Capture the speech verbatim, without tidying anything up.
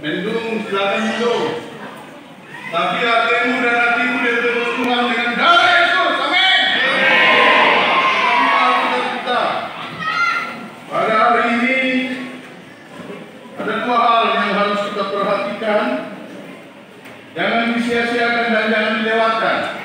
Mendung, silakan mendung. Tapi hatimu dan hatiku diberi Tuhan dengan darah Yesus. Amin. Kita pada hari ini ada dua hal yang harus kita perhatikan. Jangan disia-siakan dan jangan dilewatkan.